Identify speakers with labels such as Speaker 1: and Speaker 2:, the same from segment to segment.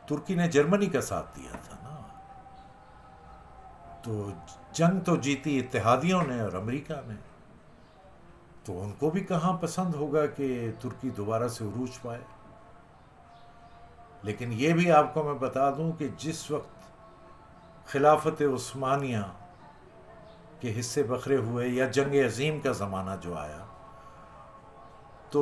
Speaker 1: ترکی نے جرمنی کا ساتھ دیا تھا نا، تو جنگ تو جیتی اتحادیوں نے اور امریکہ نے، تو ان کو بھی کہاں پسند ہوگا کہ ترکی دوبارہ سے عروج پائے. لیکن یہ بھی آپ کو میں بتا دوں کہ جس وقت خلافت عثمانیہ کے حصے بکھرے ہوئے یا جنگ عظیم کا زمانہ جو آیا، تو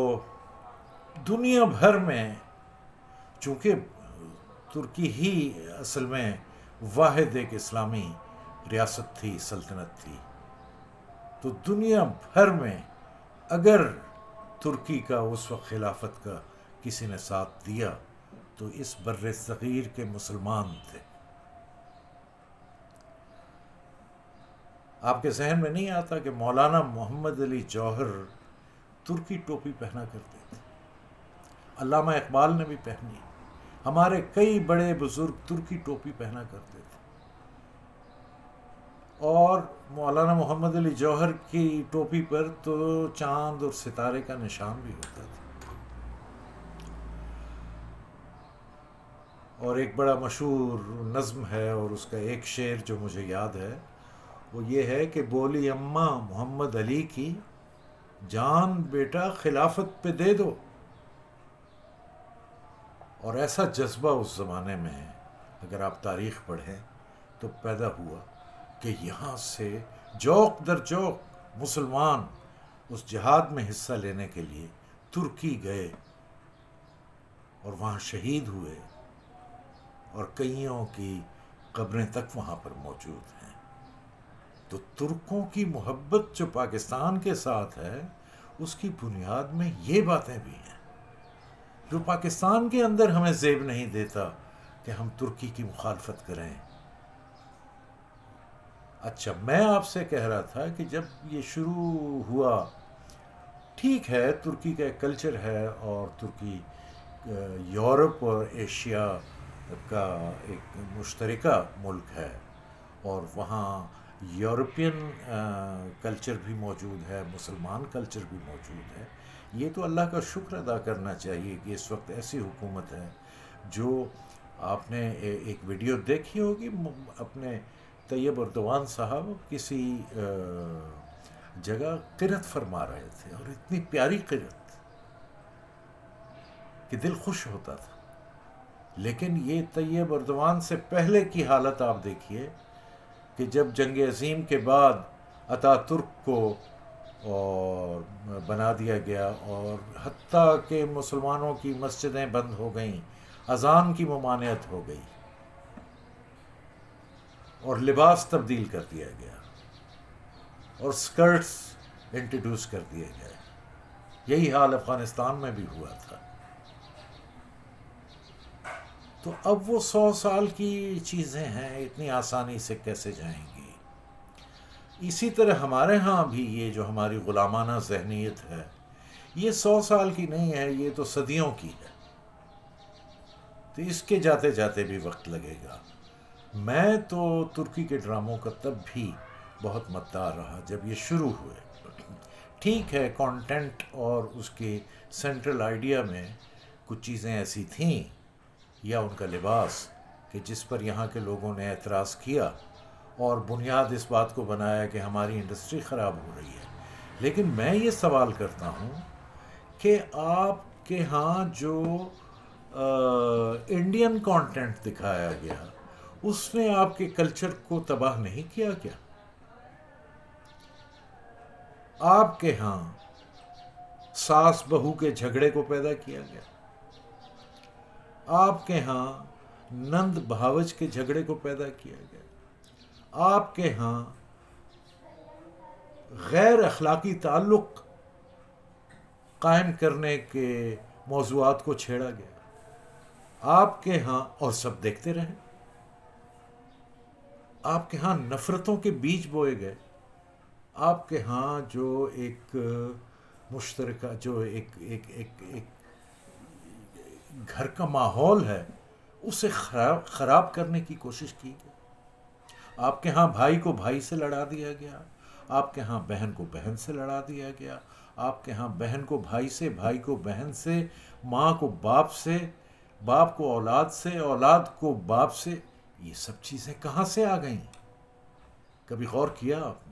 Speaker 1: دنیا بھر میں، چونکہ ترکی ہی اصل میں واحد ایک اسلامی ریاست تھی، سلطنت تھی، تو دنیا بھر میں اگر ترکی کا اس وقت خلافت کا کسی نے ساتھ دیا تو اس بر صغیر کے مسلمان تھے. آپ کے ذہن میں نہیں آتا کہ مولانا محمد علی جوہر ترکی ٹوپی پہنا کرتے تھے، علامہ اقبال نے بھی پہنی، ہمارے کئی بڑے بزرگ ترکی ٹوپی پہنا کرتے تھے، اور مولانا محمد علی جوہر کی ٹوپی پر تو چاند اور ستارے کا نشان بھی ہوتا تھا. اور ایک بڑا مشہور نظم ہے، اور اس کا ایک شعر جو مجھے یاد ہے وہ یہ ہے کہ بولی اماں محمد علی کی، جان بیٹا خلافت پہ دے دو. اور ایسا جذبہ اس زمانے میں اگر آپ تاریخ پڑھیں تو پیدا ہوا کہ یہاں سے جوق در جوق مسلمان اس جہاد میں حصہ لینے کے لیے ترکی گئے اور وہاں شہید ہوئے، اور کئیوں کی قبریں تک وہاں پر موجود ہیں. تو ترکوں کی محبت جو پاکستان کے ساتھ ہے، اس کی بنیاد میں یہ باتیں بھی ہیں جو پاکستان کے اندر ہمیں زیب نہیں دیتا کہ ہم ترکی کی مخالفت کریں. اچھا، میں آپ سے کہہ رہا تھا کہ جب یہ شروع ہوا، ٹھیک ہے ترکی کا ایک کلچر ہے، اور ترکی یورپ اور ایشیا کا ایک مشترکہ ملک ہے، اور وہاں یورپین کلچر بھی موجود ہے، مسلمان کلچر بھی موجود ہے. یہ تو اللہ کا شکر ادا کرنا چاہیے کہ اس وقت ایسی حکومت ہے جو، آپ نے ایک ویڈیو دیکھی ہوگی اپنے طیب اردوان صاحب کسی جگہ قرت فرما رہے تھے، اور اتنی پیاری قرت کہ دل خوش ہوتا تھا. لیکن یہ طیب اردوان سے پہلے کی حالت آپ دیکھیے کہ جب جنگ عظیم کے بعد اتا ترک کو اور بنا دیا گیا، اور حتیٰ کہ مسلمانوں کی مسجدیں بند ہو گئیں، اذان کی ممانعت ہو گئی، اور لباس تبدیل کر دیا گیا، اور سکرٹس انٹروڈیوس کر دیے گئے. یہی حال افغانستان میں بھی ہوا تھا. تو اب وہ 100 سال کی چیزیں ہیں، اتنی آسانی سے کیسے جائیں گی؟ اسی طرح ہمارے ہاں بھی یہ جو ہماری غلامانہ ذہنیت ہے، یہ 100 سال کی نہیں ہے، یہ تو صدیوں کی ہے. تو اس کے جاتے جاتے بھی وقت لگے گا. میں تو ترکی کے ڈراموں کا تب بھی بہت مداح رہا جب یہ شروع ہوئے. ٹھیک ہے کانٹینٹ اور اس کے سینٹرل آئیڈیا میں کچھ چیزیں ایسی تھیں، یا ان کا لباس، کہ جس پر یہاں کے لوگوں نے اعتراض کیا اور بنیاد اس بات کو بنایا کہ ہماری انڈسٹری خراب ہو رہی ہے. لیکن میں یہ سوال کرتا ہوں کہ آپ کے ہاں جو انڈین کانٹینٹ دکھایا گیا، اس نے آپ کے کلچر کو تباہ نہیں کیا کیا؟ آپ کے ہاں ساس بہو کے جھگڑے کو پیدا کیا گیا، آپ کے ہاں نند بھاوج کے جھگڑے کو پیدا کیا گیا، آپ کے ہاں غیر اخلاقی تعلق قائم کرنے کے موضوعات کو چھیڑا گیا، آپ کے ہاں، اور سب دیکھتے رہے، آپ کے ہاں نفرتوں کے بیج بوئے گئے، آپ کے ہاں جو ایک مشترکہ، جو ایک گھر کا ماحول ہے، اسے خراب کرنے کی کوشش کی گئی. آپ کے ہاں بھائی کو بھائی سے لڑا دیا گیا، آپ کے ہاں بہن کو بہن سے لڑا دیا گیا، آپ کے ہاں بہن کو بھائی سے، بھائی کو بہن سے، ماں کو باپ سے، باپ کو اولاد سے، اولاد کو باپ سے، یہ سب چیزیں کہاں سے آ گئیں؟ کبھی غور کیا آپ نے؟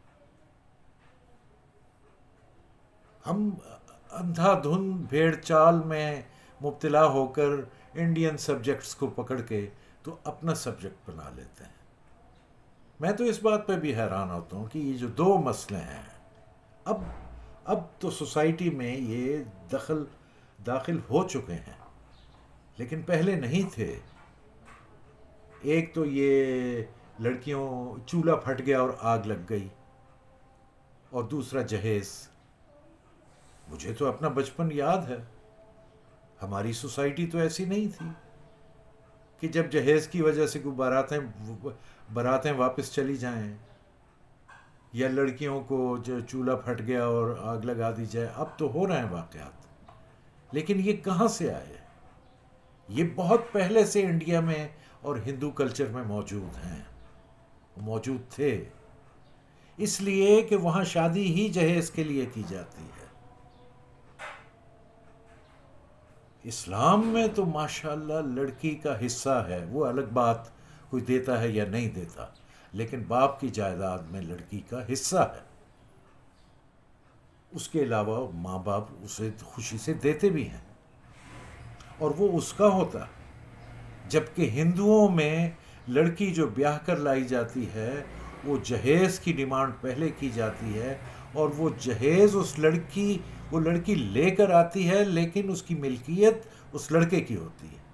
Speaker 1: ہم اندھا دھند بھیڑ چال میں مبتلا ہو کر انڈین سبجیکٹس کو پکڑ کے تو اپنا سبجیکٹ بنا لیتے ہیں۔ میں تو اس بات پہ بھی حیران ہوتا ہوں کہ یہ جو دو مسئلے ہیں، اب اب تو سوسائٹی میں یہ داخل ہو چکے ہیں، لیکن پہلے نہیں تھے۔ ایک تو یہ لڑکیوں چولہا پھٹ گیا اور آگ لگ گئی، اور دوسرا جہیز۔ مجھے تو اپنا بچپن یاد ہے، ہماری سوسائٹی تو ایسی نہیں تھی کہ جب جہیز کی وجہ سے کوئی باراتیں واپس چلی جائیں، یا لڑکیوں کو جو چولہا پھٹ گیا اور آگ لگا دی جائے۔ اب تو ہو رہے ہیں واقعات، لیکن یہ کہاں سے آئے؟ یہ بہت پہلے سے انڈیا میں اور ہندو کلچر میں موجود ہیں، موجود تھے، اس لیے کہ وہاں شادی ہی جہیز کے لیے کی جاتی ہے۔ اسلام میں تو ماشاءاللہ لڑکی کا حصہ ہے، وہ الگ بات، کوئی دیتا ہے یا نہیں دیتا، لیکن باپ کی جائیداد میں لڑکی کا حصہ ہے۔ اس کے علاوہ ماں باپ اسے خوشی سے دیتے بھی ہیں، اور وہ اس کا ہوتا۔ جبکہ ہندوؤں میں لڑکی جو بیاہ کر لائی جاتی ہے، وہ جہیز کی ڈیمانڈ پہلے کی جاتی ہے، اور وہ جہیز وہ لڑکی لے کر آتی ہے، لیکن اس کی ملکیت اس لڑکے کی ہوتی ہے۔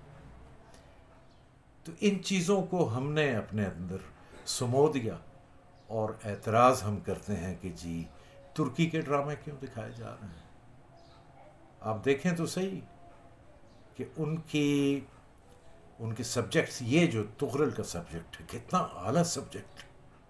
Speaker 1: تو ان چیزوں کو ہم نے اپنے اندر سمو دیا، اور اعتراض ہم کرتے ہیں کہ جی ترکی کے ڈرامے کیوں دکھائے جا رہے ہیں؟ آپ دیکھیں تو صحیح کہ ان کے سبجیکٹس، یہ جو تغرل کا سبجیکٹ ہے کتنا اعلیٰ سبجیکٹ ہے،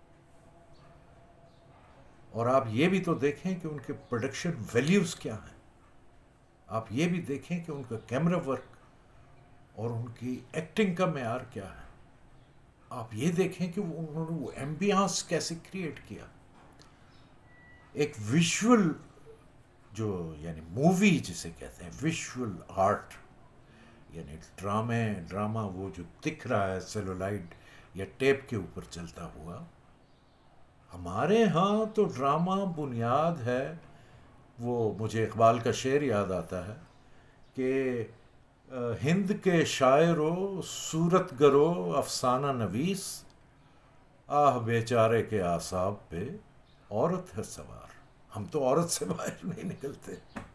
Speaker 1: اور آپ یہ بھی تو دیکھیں کہ ان کے پروڈکشن ویلیوز کیا ہیں، آپ یہ بھی دیکھیں کہ ان کا کیمرہ ورک اور ان کی ایکٹنگ کا معیار کیا ہے، آپ یہ دیکھیں کہ انہوں نے وہ ایمبیانس کیسے کریٹ کیا۔ ایک ویژول جو یعنی مووی جسے کہتے ہیں ویژول آرٹ، یعنی ڈرامہ وہ جو دکھ رہا ہے سیلولائڈ یا ٹیپ کے اوپر چلتا ہوا، ہمارے ہاں تو ڈرامہ بنیاد ہے۔ وہ مجھے اقبال کا شعر یاد آتا ہے کہ ہند کے شاعرو صورت گرو افسانہ نویس، آہ بیچارے کے اعصاب پہ عورت ہے سوار۔ ہم تو عورت سے باہر نہیں نکلتے۔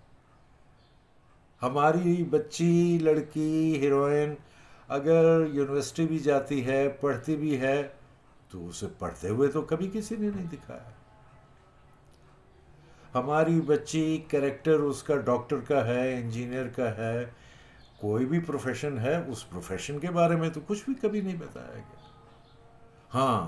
Speaker 1: ہماری بچی لڑکی ہیروئن اگر یونیورسٹی بھی جاتی ہے، پڑھتی بھی ہے، تو اسے پڑھتے ہوئے تو کبھی کسی نے نہیں دکھایا۔ ہماری بچی کریکٹر اس کا ڈاکٹر کا ہے، انجینئر کا ہے، کوئی بھی پروفیشن ہے، اس پروفیشن کے بارے میں تو کچھ بھی کبھی نہیں بتایا گیا۔ ہاں،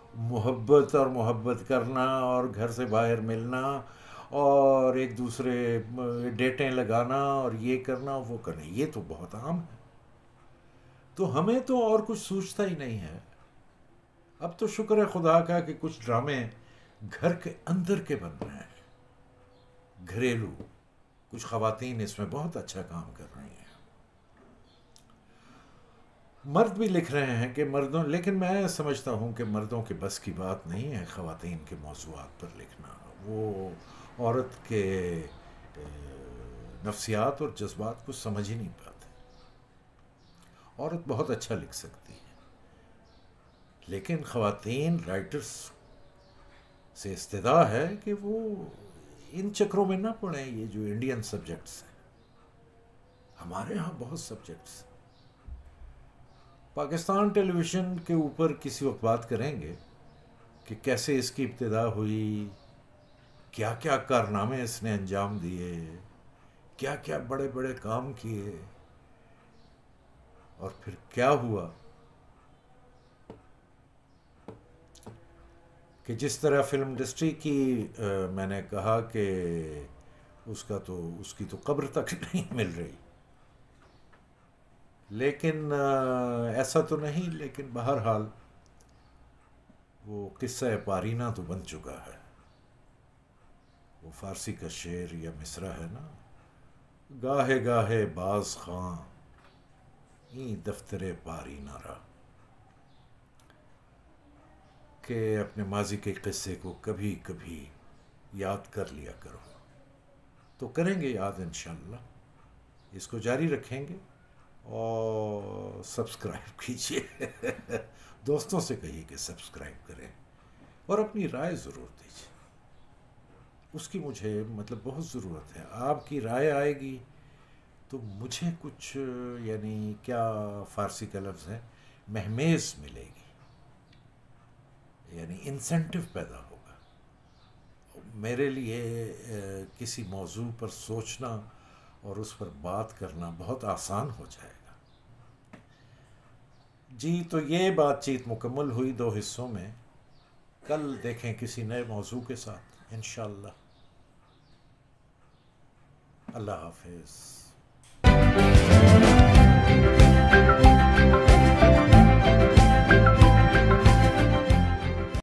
Speaker 1: محبت کرنا اور گھر سے باہر ملنا اور ایک دوسرے ڈیٹیں لگانا اور یہ کرنا وہ کرنا، یہ تو بہت عام ہے۔ تو ہمیں تو اور کچھ سوچتا ہی نہیں ہے۔ اب تو شکر ہے خدا کا کہ کچھ ڈرامے گھر کے اندر کے بن رہے ہیں، گھریلو، کچھ خواتین اس میں بہت اچھا کام کر رہی ہیں۔ مرد بھی لکھ رہے ہیں کہ مردوں، لیکن میں سمجھتا ہوں کہ مردوں کے بس کی بات نہیں ہے خواتین کے موضوعات پر لکھنا۔ وہ عورت کے نفسیات اور جذبات کو سمجھ ہی نہیں پاتے۔ عورت بہت اچھا لکھ سکتی ہے، لیکن خواتین رائٹرز سے استدعا ہے کہ وہ ان چکروں میں نہ پڑیں۔ یہ جو انڈین سبجیکٹس ہیں، ہمارے ہاں بہت سبجیکٹس ہیں۔ پاکستان ٹیلی ویژن کے اوپر کسی وقت بات کریں گے کہ کیسے اس کی ابتدا ہوئی، کیا کیا کارنامے اس نے انجام دیے، کیا کیا بڑے بڑے کام کیے، اور پھر کیا ہوا کہ جس طرح فلم انڈسٹری کی میں نے کہا کہ اس کی تو قبر تک نہیں مل رہی، لیکن ایسا تو نہیں، لیکن بہرحال وہ قصہ پارینہ تو بن چکا ہے۔ وہ فارسی کا شعر یا مصرع ہے نا، گاہے گاہے باز خاں این دفتر پاری نہ رہا، کہ اپنے ماضی کے قصے کو کبھی کبھی یاد کر لیا کرو. تو کریں گے یاد انشاءاللہ، اس کو جاری رکھیں گے. اور سبسکرائب کیجیے دوستوں سے کہیے کہ سبسکرائب کریں، اور اپنی رائے ضرور دیجیے. اس کی مجھے مطلب بہت ضرورت ہے. آپ کی رائے آئے گی تو مجھے کچھ یعنی کیا فارسی کا لفظ ہے، مہمیز ملے گی، یعنی انسینٹو پیدا ہوگا میرے لیے. کسی موضوع پر سوچنا اور اس پر بات کرنا بہت آسان ہو جائے گا. جی تو یہ بات چیت مکمل ہوئی 2 حصوں میں. کل دیکھیں کسی نئے موضوع کے ساتھ انشاءاللہ. اللہ حافظ.